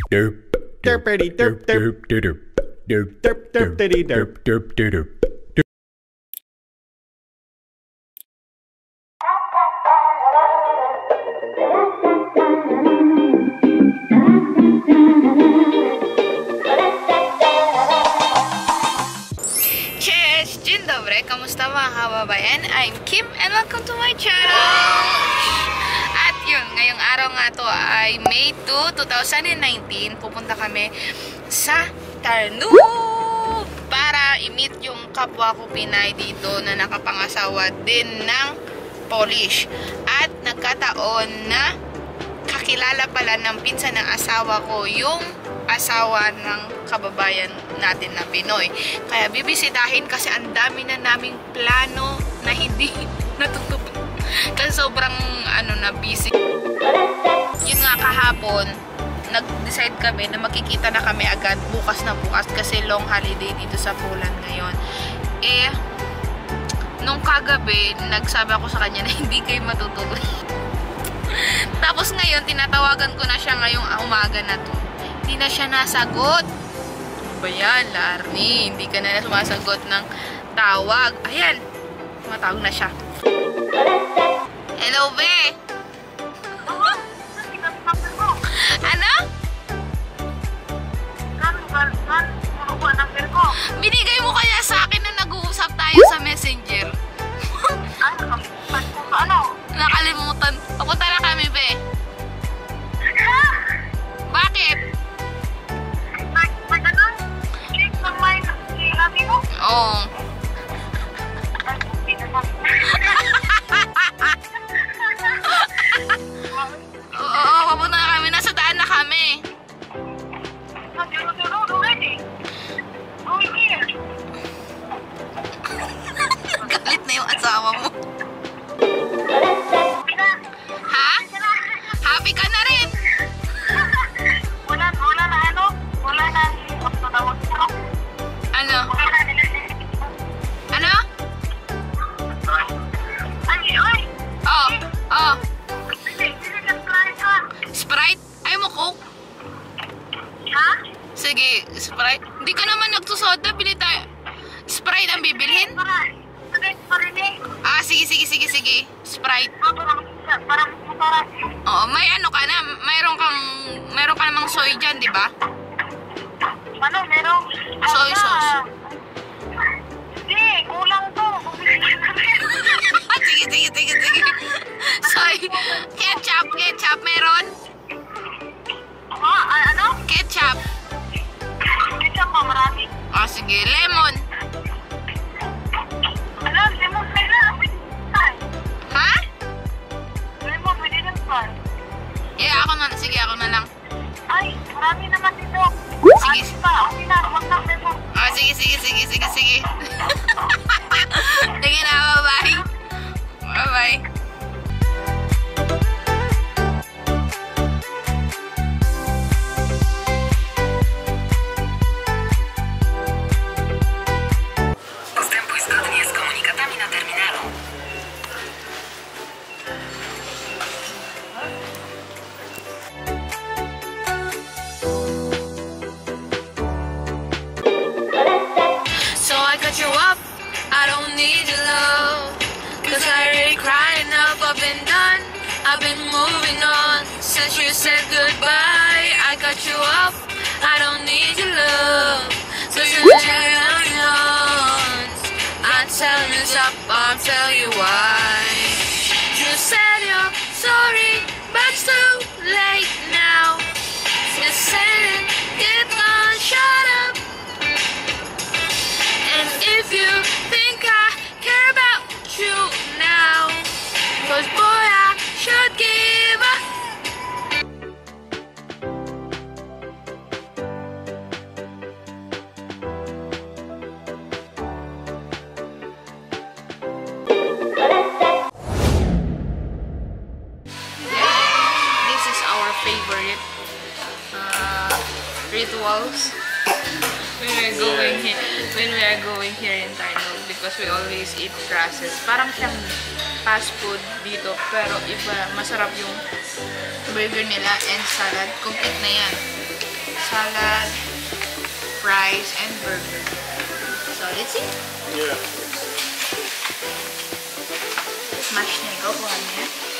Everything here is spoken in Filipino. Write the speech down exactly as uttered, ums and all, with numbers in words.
Derpity derp derp derp derp derp derpity derp derp derp. Cześć, dzień dobry, kamusta mga kababayan? I'm Kim and welcome to my channel! At yun, ngayong araw nga to ay May second, two thousand nineteen. Pupunta kami sa Tarnow para i-meet yung kapwa ko Pinay dito na nakapangasawa din ng Polish. At nagkataon na kakilala pala ng pinsan ng asawa ko yung asawa ng kababayan natin na Pinoy. Kaya bibisitahin kasi ang dami na naming plano na hindi natutupad. Kasi sobrang ano na busy. Yun nga kahapon, nag-decide kami na magkikita na kami agad bukas na bukas kasi long holiday dito sa Poland ngayon. Eh, nung kagabi, nagsabi ako sa kanya na hindi kayo matutuloy. Tapos ngayon, tinatawagan ko na siya ngayong umaga na to. Hindi na siya nasagot. Ano ba yan, Larnie? Hindi ka na sumasagot ng tawag. Ayan, tumatawag na siya. Hello, be! Ano? Binigay mo kaya sa akin na nag-uusap tayo sa messenger. Nakalimutan. Papunta na kami, be. Bakit? Oo. Oo, papunta na kami. Nasa daan na kami. Galit na yung asawa mo. Ha? Happy ka na rin? Wala, wala na ano? Wala na magtatawag ko. Ano? Ano? Ay, oy! Oh, oh. Hindi, hindi ka Sprite ka. Sprite? Ayaw mo Coke? Ha? Sige, Sprite. Hindi ka naman nagsusoda. Bili tayo. Sprite ang bibilhin? Para, Sprite pa rin eh. Ah, sige, sige, sige, sige. Sprite. Ah, parang, parang, parang, Oo, may ano ka na. Mayroon kang, mayroon ka namang soy dyan, di ba? ano, merong, Soy ah, sauce. Hindi, kulang to. sige, sige, sige, sige. Soy. Ketchup, ketchup. Meron? Ha? Ah, ano? Ketchup. Ito pa, marami. Oh, sige. Lemon. Ano, lemon, pwede na. Ha? Lemon, pwede na pa. Yeah, ako na. Sige, ako na lang. Ay, marami naman dito. Sige. Ay, pa, okay na, wag na lemon. Oh, sige, sige, sige, sige, sige. Sige na, bye-bye. Bye-bye. Postępuj zgodnie z komunikatami na terminalu. So I cut you up, I don't need your love. Cause I already crying up, I've been done. I've been moving on since you said goodbye. I cut you up, I don't need your love. So you I'm telling you up, I'll tell you why. You said you're sorry, but it's too late now. You said it, get on, shut up. And if you think I care about you now, cause boy I should give up. This is our favorite uh, rituals when we're going here, when we are going here in Tarnow because we always eat processed. Parang siyang fast food dito pero iba, masarap yung burger nila and salad. Complete na yan. salad, fries, and burger. So, let's see. Yeah. Smash na ikaw, kuha niya.